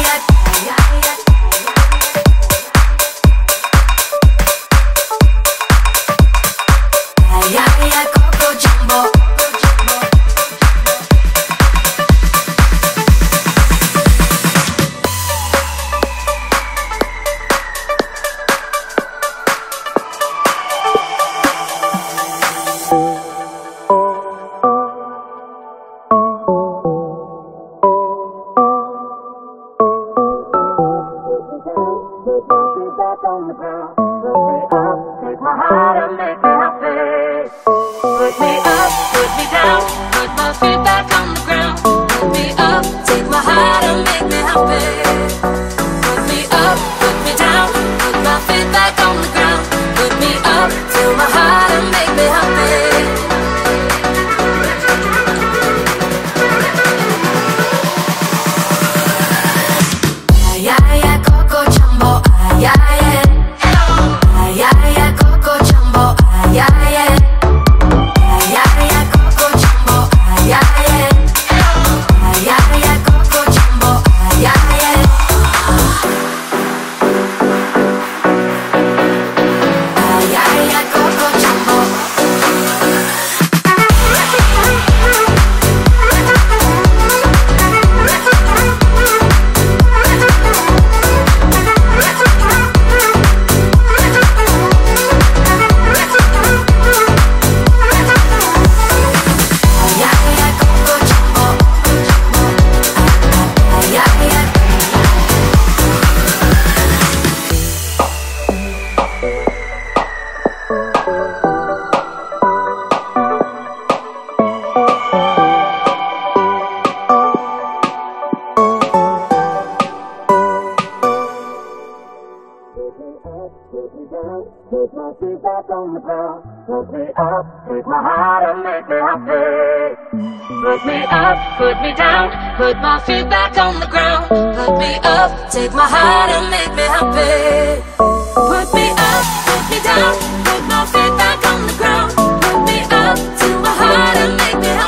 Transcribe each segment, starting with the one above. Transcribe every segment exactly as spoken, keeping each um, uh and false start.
Take my heart and make me happy. Put me up, put me down, put my feet back on the ground. Put me up to my heart and make me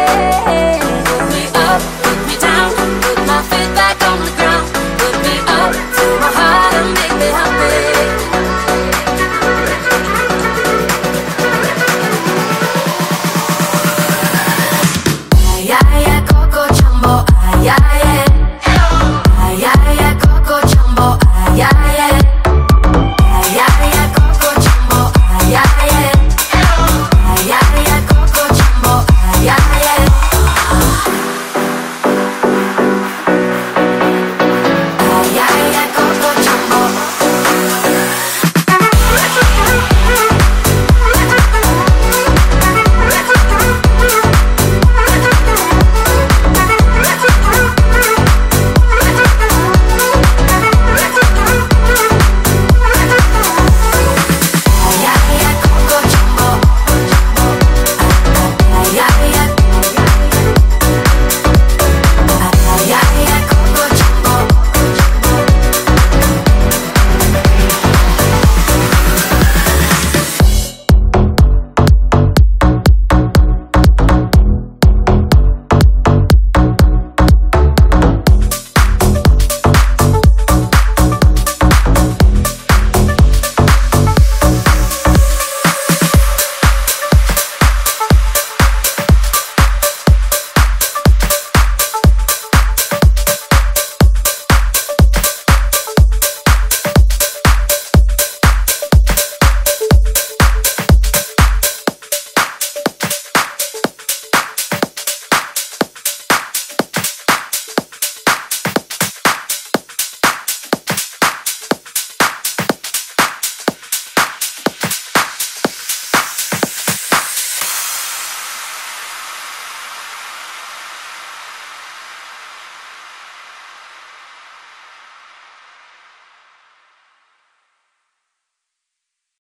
happy. Put me up, put me down, put my feet back on the ground. Put me up to my heart and make me happy. Ay, ay, ay, Coco Jumbo, ay, ay.